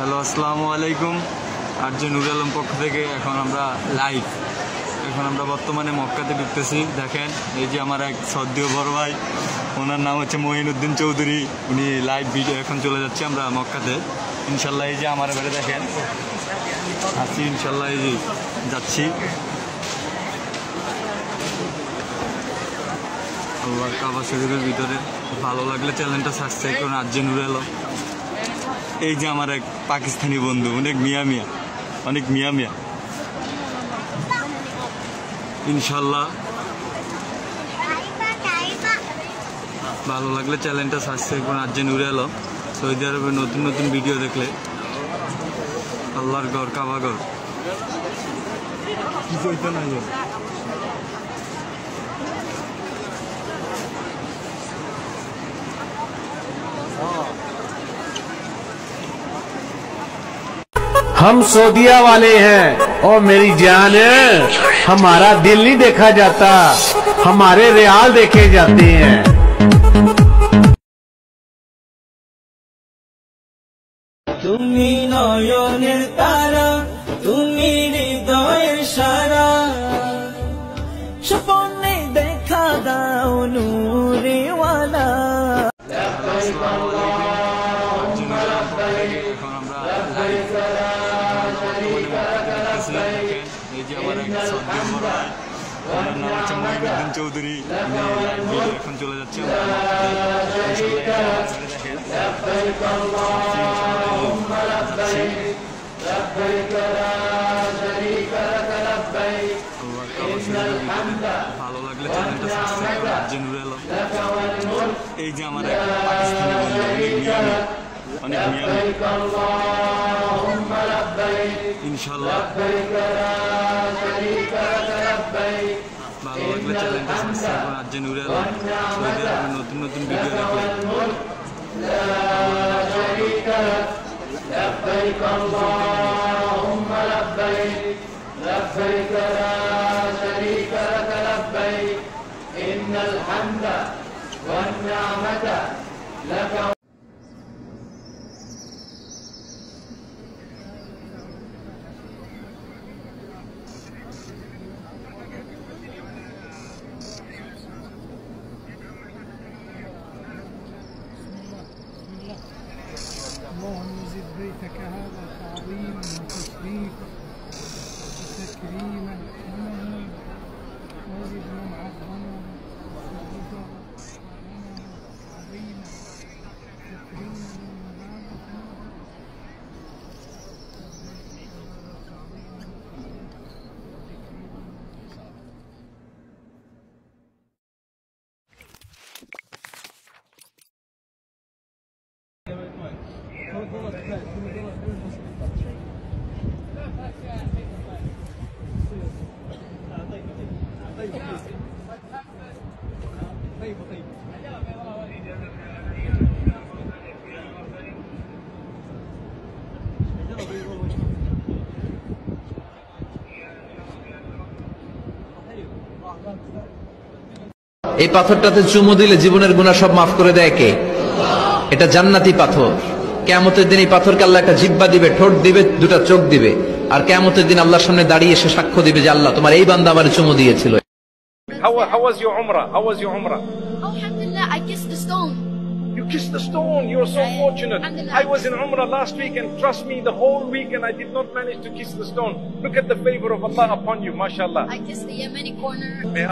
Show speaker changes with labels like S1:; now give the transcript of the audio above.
S1: Hello, আসসালামু আলাইকুম। RJ Nur Alam পক্ষ থেকে এখন আমরা লাইভ, এখন আমরা বর্তমানে মক্কাতে ঢুকতেছি। দেখেন এই যে আমার এক শ্রদ্ধেয় বড় ভাই, ওনার নাম হচ্ছে মঈনুদ্দিন চৌধুরী। উনি লাইভ ভিডিও এখন চলে যাচ্ছে আমরা মক্কাতে ইনশাল্লাহ। এই যে আমার এবারে দেখেন আসছি ইনশাল্লাহ, এই যে যাচ্ছি আল্লাহর কাবা শরীফের ভিতরে। ভালো লাগলে চ্যানেলটা সাবস্ক্রাইব করুন, আরজে নুর আলম। এই যে আমার এক পাকিস্তানি বন্ধু, অনেক মিয়া মিয়া ইনশাল্লাহ। ভালো লাগলে চ্যানেলটা সাবস্ক্রাইব করুন, আরজে নুর আলম। সৌদি আরবের নতুন নতুন ভিডিও দেখলে আল্লাহর ঘর কাবা ঘর কি চইতে না।
S2: हम सऊदिया वाले हैं और मेरी जान है, हमारा दिल नहीं देखा जाता, हमारे रियाल देखे जाते हैं।
S3: তুমি নয়নের তারা, তুমি হৃদয়ের সারা, স্বপ্নে দেখা দাও নূরেওয়ালা।
S1: এখন আমরা লাইভ এই যে আমার এক শ্রদ্ধেয় বড় ভাই, ওনার নাম হচ্ছে মঈনুদ্দিন চৌধুরী। লাইভ ভিডিও এখন চলে যাচ্ছে ভালো লাগলে চ্যানেলটা সাবস্ক্রাইব করুন, আরজে নুর আলম। এই যে আমার এক পাকিস্তানি বন্ধু, অনেক মিয়া ইনশাল্লাহ। ভালো লাগলে চ্যানেলটা সাবস্ক্রাইব করুন, আরজে নুর আলম। সৌদি আরবের নতুন নতুন ভিডিও দেখলে
S3: لبيك اللهم لبيك لبيك لا شريك لك لبيك إن الحمد والنعمة لك.
S4: اللهم زد بيتك هذا تعظيما وتشريفا وتكريما وزد من عظمه وزد عظيما تكريما
S5: এই পাথরটাতে চুমু দিলে জীবনের গুনাহ সব মাফ করে দেয় কে? এটা জান্নাতি পাথর। কিয়ামতের দিন এই পাথরকে আল্লাহ একটা জিহ্বা দিবে, ঠোঁট দিবে, দুটা চোখ দিবে, আর কিয়ামতের দিন আল্লাহর সামনে দাঁড়িয়ে এসে সাক্ষ্য দিবে যে আল্লাহ তোমার এই বান্দা আমারে চুমু দিয়েছিল।
S6: How was your umrah? How was your umrah?
S7: Alhamdulillah, I kissed the stone.
S6: You kissed the stone. You're so fortunate. I was in umrah last week, and trust me, the whole week, and I did not manage to kiss the stone. Look at the favor of Allah upon you, mashallah.
S7: I kissed the Yemeni corner.
S6: May